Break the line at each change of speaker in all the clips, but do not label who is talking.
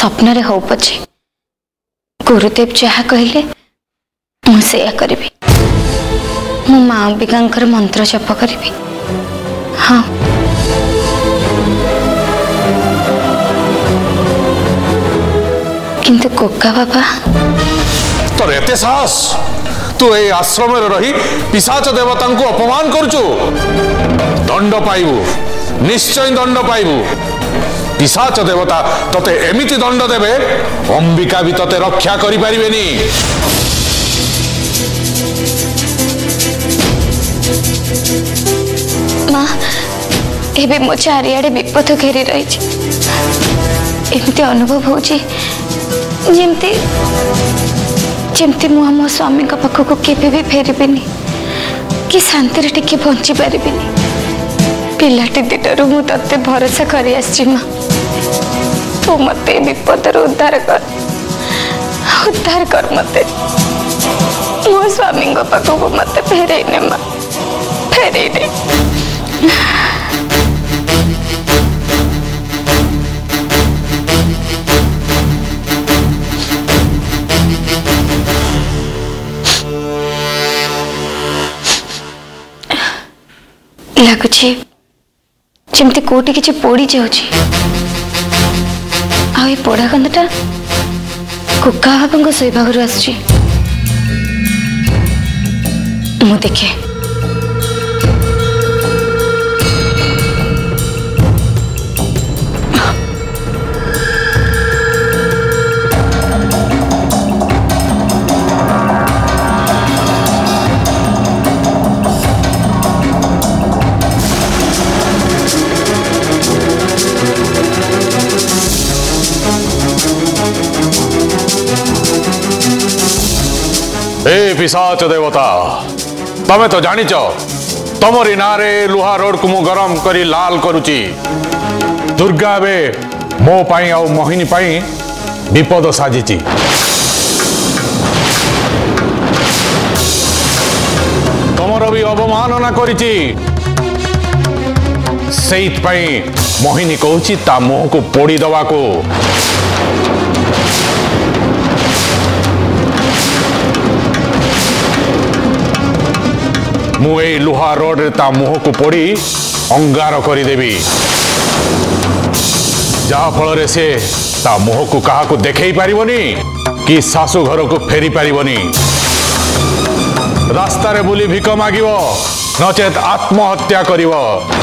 स्वप्न हो पछे गुरुदेव जहा कहले मुझे करी मो माँ अंबिका मंत्र जप करी। हाँ किंतु कोका बाबा
तोर एते साहस तू ए आश्रम रही पिशाच देवता को अपमान करचु दंड पाइबू निश्चय दंड पाइबू पिशाच देवता तते एमिति दंड देबे अंबिका भी तते रक्षा करि परिबेनी।
माँ एबे मो चारियाडे विपद घेरी रही एमती अनुभव होची जेमती जेमती मु मो स्वामी पाखक केबे भी फेरबेनी कि शांति टिके बंची पारिबिनी। पिलाटी दिनरू मु तते भरोसा करी आछि माँ तू मते विपद उद्धार कर मते मो स्वामी पाखक मते फेरे ने माँ फेरे ने। लगुच जमती कोटी किसी पोड़ी जाऊँगी आ पोड़ा गंधटा कुका बाबा शोवा घर आस देखे
ए पिशाच देवता तमे तो जानिच तमरी नारे लुहा रोड को मु गरम करी लाल करुची दुर्गा बे मो पाई आ मोहिनी पाई विपद साजिची। तमर भी अवमानना करिची सेइत पाई मोहिनी कहूची ता मुह को पोड़ी दवा को। मुए लुहा रोड रे ता मुह को पोड़ी अंगार करदेवी जहा फल रे से ता मुह को कहा को देखे पारिबनी कि सासु घर को फेरी पारिबनी। रास्ता रे बुली भिक मागिब नचेत आत्महत्या करिब।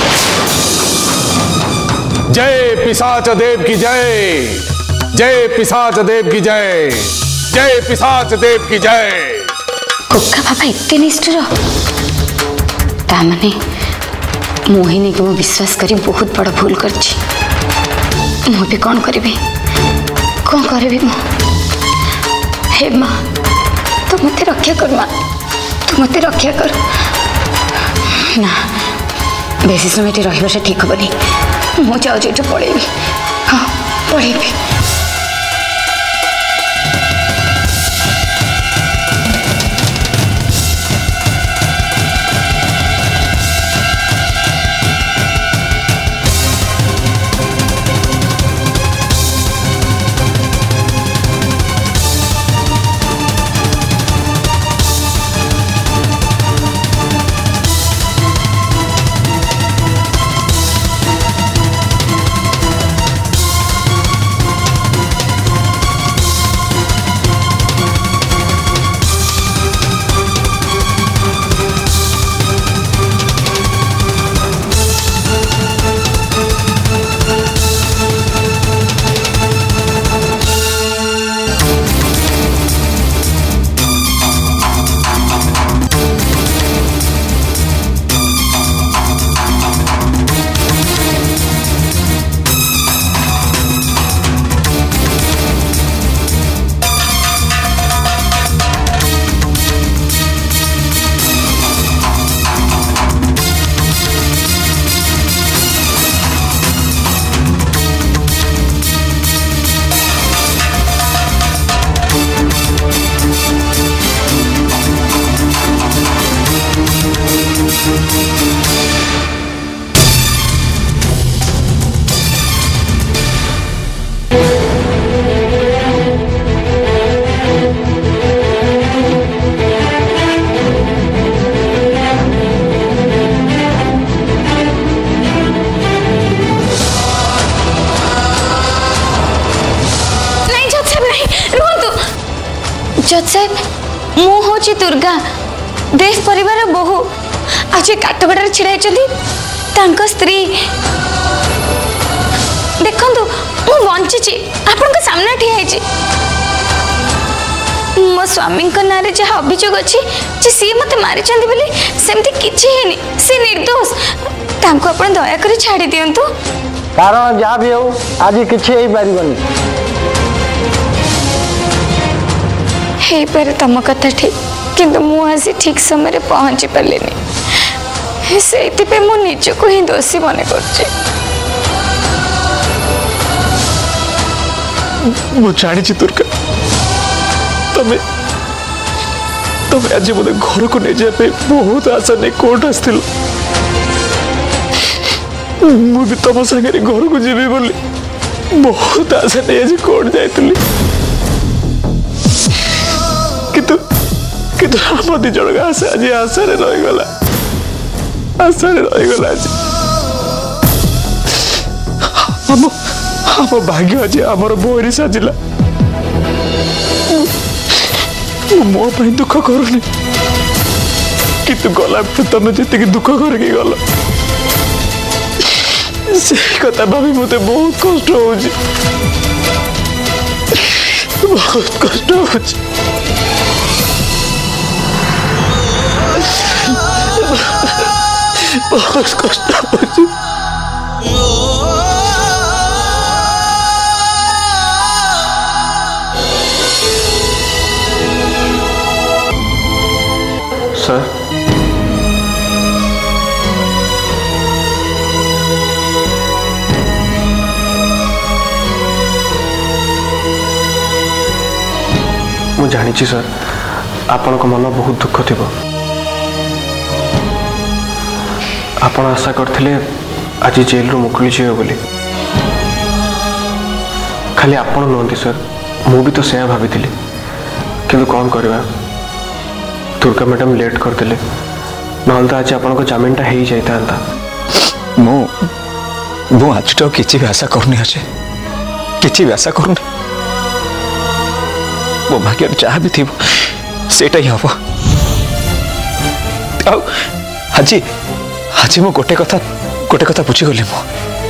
जय पिशाच देव की जय, जय पिशाच देव की जय, जय पिशाच देव की जय।
कुका बाबा इतने निष्ठुर तामने मोहिनी को विश्वास करी बहुत बड़ भूल करछि। मु भी कौन करी मु हे माँ तू मत रक्षा कर माँ तू मत रक्षा कर ना बेसी समय रही ठीक हेनी मु जाऊँ पड़ेबी। हाँ पड़ेबी। जज साहेब मु हूँ दुर्गा देव परिवार बहु आज काटगड़ार छिड़ा स्त्री देखु मु बंची आपण सामने ठिया मो स्वामी ना जहाँ अभियोग अच्छी सी मत मारी सेमती किसी सी निर्दोष आप दयाकोरी छाड़ी दिंतु
कारण जहाँ भी हो आज किसी
हो पारे तुम कथा ठीक किंतु मु आज ठीक समय पहुंची पारे से मु निजको ही दोषी मन कर
जानी दुर्गा तमें आज मत घर को नहीं जाए बहुत आशा नहीं कोर्ट आसथिल मुझे तुम सागर घर को जीवी बोली बहुत आशा नहीं आज कोर्ट जाइली किंतु आम दी जन आशा आज आशारे रहीगला आशारे रहीगला आज आम भाग्य आज आमर बोरी साजिला मो दुख करूनी किंतु गला तुम जी दुख करके गल से कथा भाभी मत बहुत कष्ट हो बहुत कष्ट हो बहुत कष्ट हो सर मु जानी सर आपण को मन बहुत दुख थी आपण आशा करथिले आज जेल रू मुकुली जीवे बोली खाली आपण नुहति सर मु भी तो से भाभी किंतु कौन करवा दुर्गा मैडम लेट करते ना तो आज आपन को जामिनटा हो जाता मु आज तो किसी भी आशा करनी अच्छे किसी भी आशा करूनी मो भाग्य जहाँ भी थी सेटा ही हम आज आज मु गोटे कथा बुझीगली मो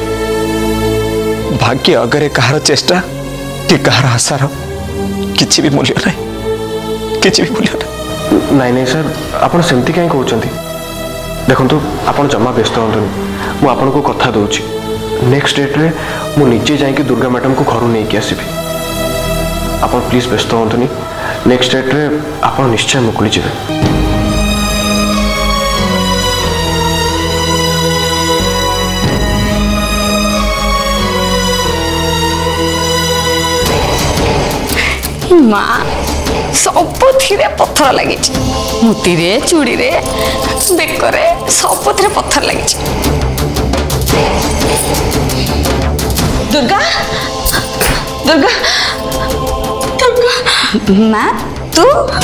भाग्य अगर कहार चेष्टा कि कहार आशार किसी भी मूल्य नहीं किसी भी मूल्य नहीं नहीं नहीं सर आपन सेमती कहीं कहते देखो आप जमा व्यस्त हूँ मु आपन को कथा दूची नेक्स्ट डेट रे मु निजे जाइए दुर्गा मैडम को घर नहीं आसबि आप प्लीज व्यस्त हूँ नेक्स्ट डेट रे आप निश्चय मुकुली जाए
माँ सबुथिरे पत्थर लगी मुटी रे चूड़ी रे बेकरे सबुथिरे पत्थर लगी दुर्गा दुर्गा दुर्गा माँ तू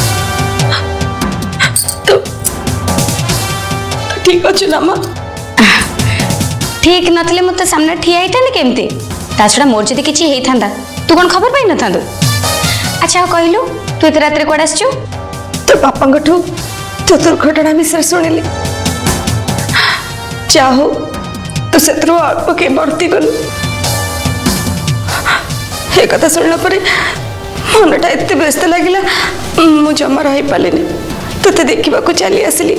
ठीक अच्छे ना माँ ठीक नथिले मत सामने ठिया होता केमती ता छड़ा मोर जदि किछि हेइथांदा तू कोन खबर पाई न थांदो अच्छा कहलु तू एत रात कौन आसचु तो बापा तो दुर्घटना विषय शुणिली चाहो तो से अल्प के बढ़ती गलु ये कथा शुणला मनटा एत व्यस्त लगिला मु जमा रही पारे ते देखा चली आसली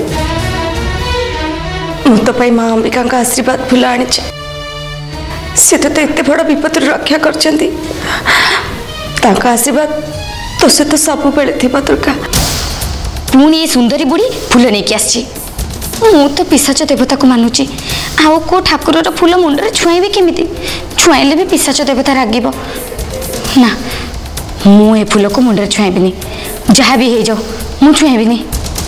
मु तो माँ अंबिका आशीर्वाद फूल आनी सी तो एत बड़ विपद रक्षा कर आशीर्वाद तो से तो सब बेले थी दुर्गा पुणी ये सुंदरी बुढ़ी फूल नहीं आसी मु तो पिशाच देवता को मानुची आउ को ठाकुर फूल मुंडे छुआईबी केमिति छुआईले भी पिशाच देवता रागिब ना मु ए फूल को मुंडे छुआईबिनी जहाँ भी हो जाओ मु छुआईबिनी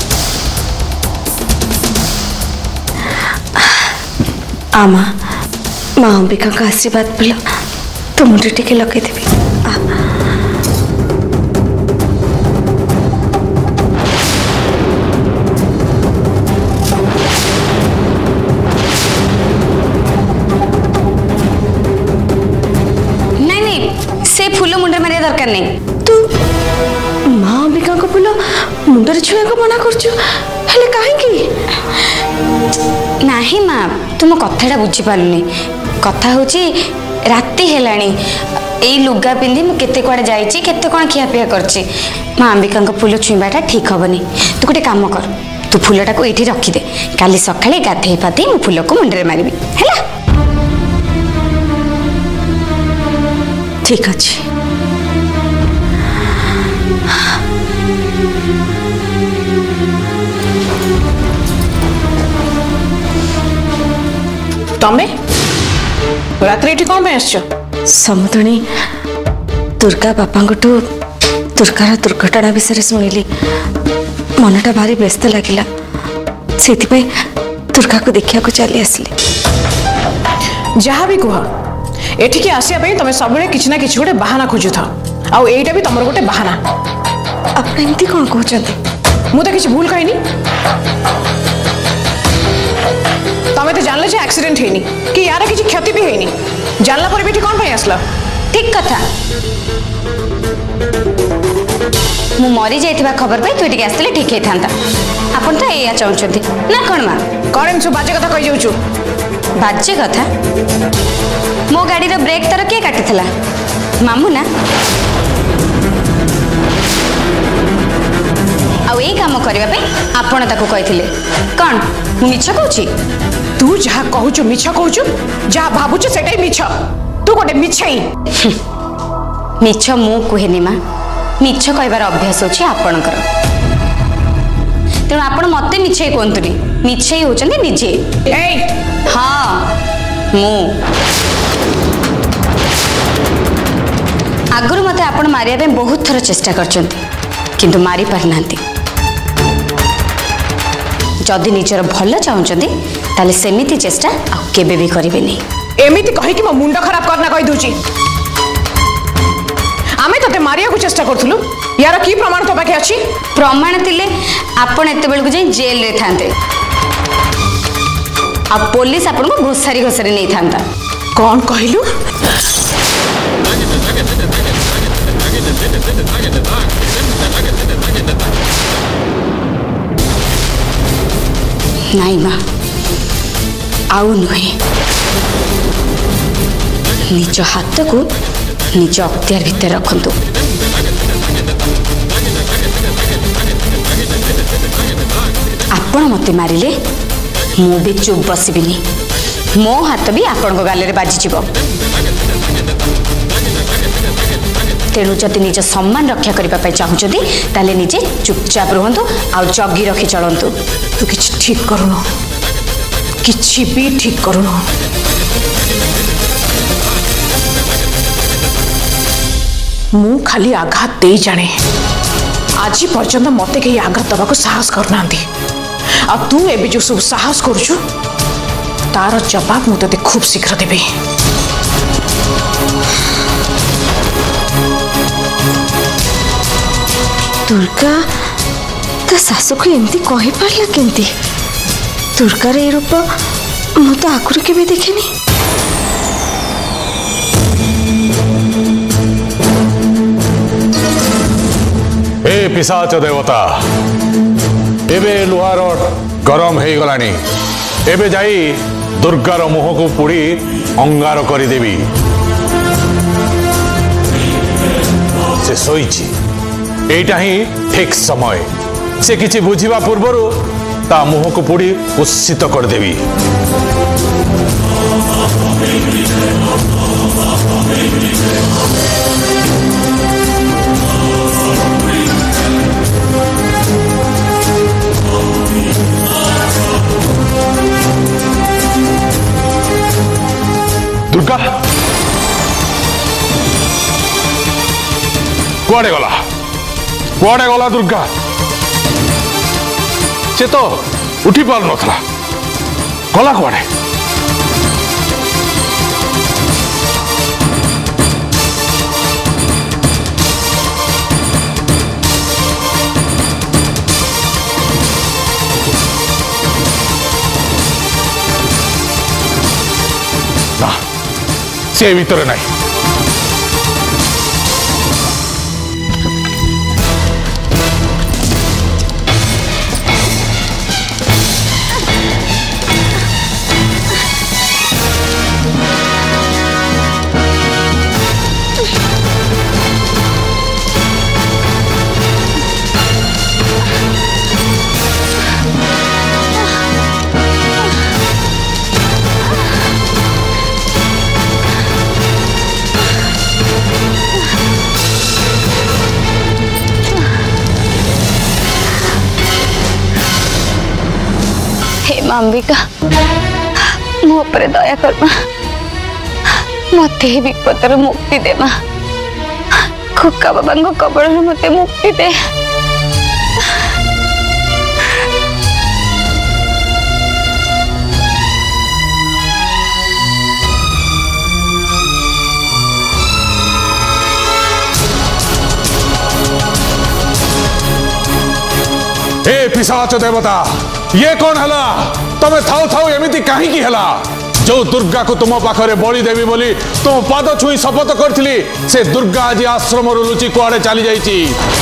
आमा माँ अंबिका का आशीर्वाद फूल तो मुंडे टिके लगे देवी फूल मुंडे मारिया दरकार नहीं तू माँ भी
फूल मुंडरे छुआ को मना करछु हेले काहे
नाही माँ तुम कथाटा बुझी पालुनी कथा होची राति हेलाणी एई लुगा पिंधि मु केते कुआडे जाईची केते कोन खियापिया करची माँ अंबिका फूल छुईबाटा ठीक हबनी तू गोटे काम कर तू फूलटा को एठी रखी दे काली सकाळे गाधेई पाधेई मु फूल को मुंडरे मारिबी हैला
ठीक अछि
तमे रात्रि एठी कौन आसछ
समुद्रणी दुर्गा बापा दुर्गार दुर्घटना विषय शुणिली मनटा भारी व्यस्त लगिला से दुर्गा को देखा को चली आसली
जहाँ भी कह एठिकी आसिया पे तमे सबले किछि ना किछि गोटे बहाना खोजु था आ एटा भी तमर गोटे बहाना
आप एमती कौन कहते
मु तो किछि भूल कहिनी तमे तो जानले जे एक्सीडेंट हेनी कि यार किछि क्षति भी हेनी जानला पर बेटी कौन भाई आसला
ठीक कथा मु मरी जाइथिबा खबर पाई तू एटिके आसले ठीक हे थांता आपण तो एया चाहउछथि ना कोन मा
करेन सु बाजे कथा कहि जाउछु
बाजे कथा मो गाड़ी रो ब्रेक तर के काटिथला मामू ना आउ ए काम करबा पे आपण ताको कहिथिले कोन मु मिछ कहूची
तू जहाँ कहूछु मिछ कहूछु जहाँ भाबुछु सेटाई मिछ तू गोटे मिछई
मिछ मु कहेनी मा मिछ कहबार अभ्यास होची आपणकर तेणु आपण मते मिछई कोंतुनी मिछई होचंदी निजे
ए
हाँ मु आगुरु मते आपण मारिया पे बहुत थर चेष्टा करचंती किंतु मारी पार नांती जदि निजर भल चाहूचंती ताले सेमिति चेष्टा आ केबे भी करिवेनी
एमिति कहि कि मो मुंड खराब करना कहि दोची आमे तते मारिया को चेष्टा करथुलु यार की प्रमाण तो बाकी अछि
प्रमाण तिले आपण एते बेल को जाई जेल रे थांते आ पुलिस आपण को घोसारी घोसारी नहीं थांता
कौन कहिलु
नाई माँ आउ नुहे निज हाथ को निज अख्तियार भितर रखंतु आपण मते मारिले मु भी चुप बसबिनी मो हाथ भी आपण को गाले रे बाजी जीवो तेणु जदि निज सम्मान रक्षा करने चाहूँगी ताले निजे चुपचाप रुहतु आ जगी रखी चलतु
तू किछि ठीक करुन किछि भी ठीक करुन मु खाली आघात दे जाने आज पर्यंत मते कहीं आघात दबा साहस करना आ तू ए जो सब साहस करुचु तार जवाब मु ते खूब शीघ्र देबी
दुर्गा ता सासु को एमती कहि पारला केमती दुर्गार ए रूप मु तो आगुरी केबे देखिनी
ए पिशाच देवता एबे लुहार गरम हे गलानी एबे जाई दुर्गार मुह को पुड़ी अंगार करदेवी से सोईची एटा ही ठीक समय से किछि बुझिबा पूर्वरु ता मुह को पुड़ी उस्सित करदेवी दुर्गा कुआडे गला दुर्गा से तो उठी पार नथला गला कुआडे ना से भीतर नहीं
अंबिका मो पर दया कर मत ही विपद मुक्ति दे माँ खुक्का बाबा कबल मत मुक्ति दे।
ए पिशाच देवता ये कौन हला तमे थाउ थाउ एमिति काहे की हला जो दुर्गा को तुम पाखरे बलि देवी बोली तुम पाद छुई शपथ करथिली से दुर्गा आज आश्रम लुचि कुआड़े चली जाइची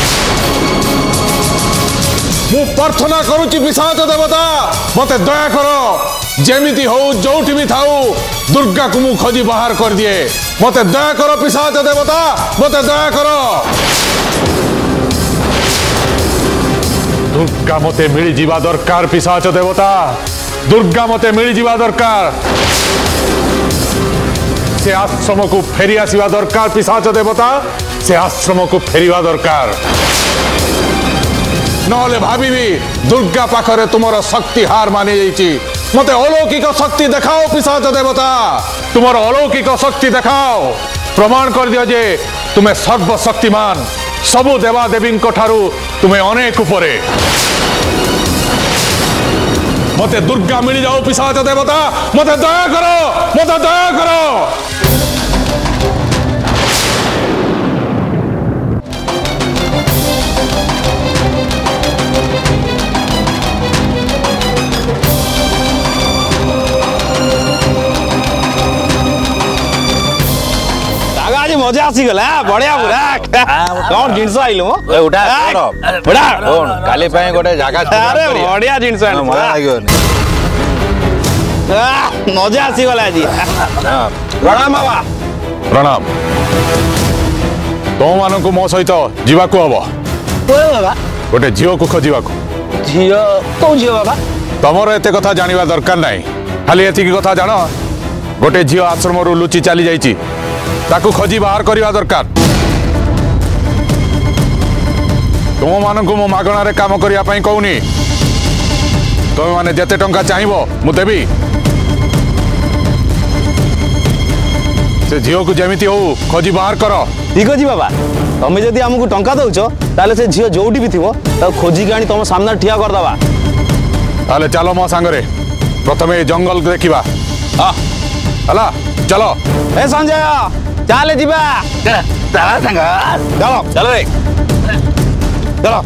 मु प्रार्थना करूची पिशाच देवता मते दया करो जेमिति हो जोठी भी थाउ दुर्गा को मु खोजी बाहर कर दिए मते दया करो पिशाच देवता मते दया करो दुर्गा मते मिली जीवा दरकार पिशाच देवता दुर्गा मते मिली जीवा दरकार से आश्रम को फेरी आसीवा दरकार पिशाच देवता से आश्रम को फेरिवा दरकार नहले भाभी दुर्गा पाखरे तुमर शक्ति हार मानि जाइछि मते अलौकिक शक्ति देखाओ पिशाच देवता तुमर अलौकिक शक्ति देखाओ प्रमाण कर दियो जे तुम्हें सर्वशक्तिमान सबु देवा देवी ठारू तुम्हें अनेक उपरे मते दुर्गा मिल जाओ पिशाच देवता मते दया करो मते दया करो
मजा आसीगला बढ़िया पूरा कौन जिनस आइलो उठा उठा काली पे गोटे जागा अरे बढ़िया जिनस आइलो मजा लागियो मजा आसीगला जी प्रणाम बाबा
प्रणाम तो मान को मो सहित जीवाकू हबो
बाबा
गोटे झील को खोजिबाकू
झील तो झील बाबा
तमर एते कथा जानिबा दरकार नाही खाली एतिकी कथा जान गोटे झील आश्रम रु लुचि चली जाइछि ताकू खोजी बाहर करवा दरकार तुम मान को मो मागणार काम करने कहूनी तुम मैंने जिते टंका चाहिए मु देवी से झील को जमी हो खोजी बाहर कर
ठीक अच्छे बाबा तुम्हें जदि आमको टंका दौच ताले से झील जोटी भी थो खोजिक आनी तुम सामने ठिया करदे
ताले चलो मो सांगरे प्रथमे जंगल देखा हला चलो
ए संजय चले जीवा चलो चलो रे चलो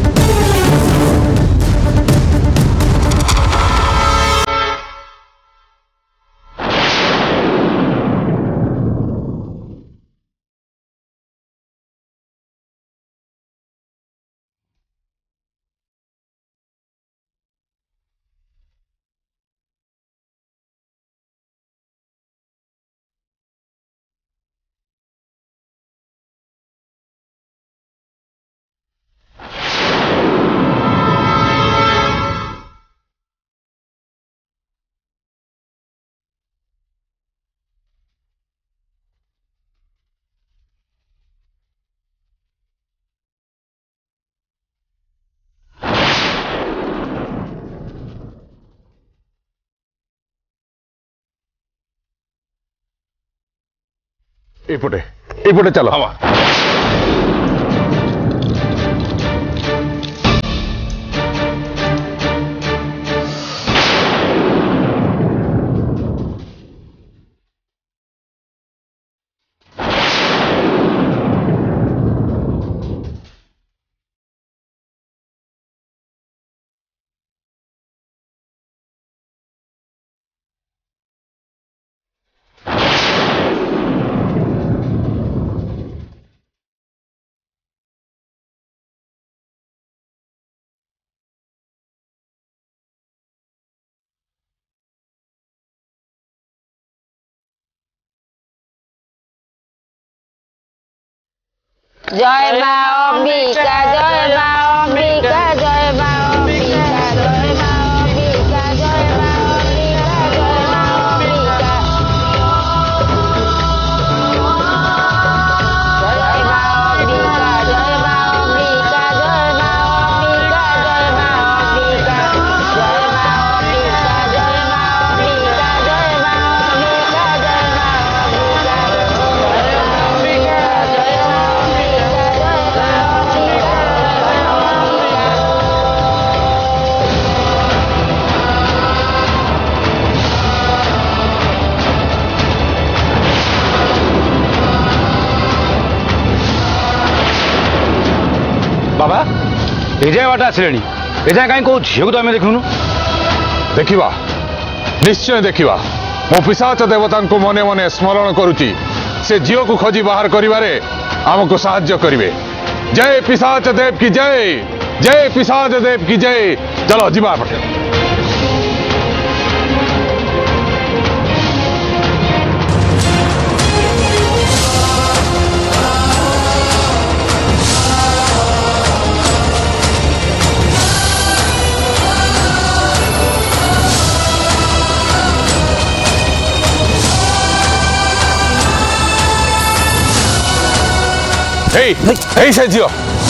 एपटे चलो
जय माँ अंबिका जय माँ अंबिका जय माँ अंबिका जय माँ अंबिका जय माँ अंबिका जय माँ अंबिका जय माँ अंबिका जय माँ अंबिका जय माँ अंबिका जय माँ अंबिका जय माँ अंबिका
एजाए बाट आसिले एजाए कहीं कौ झील को तो आम देखुनु
देखिवा निश्चय देखिवा मो पिशाच देवता को मने मने स्मरण करुची से झील को खोजी बाहर करिवारे आमको साहाय्य करिवे। जय पिशाच देव की जय, जय पिशाच देव की जय। चलो जीवा पटे। Hey, hey, Sergio.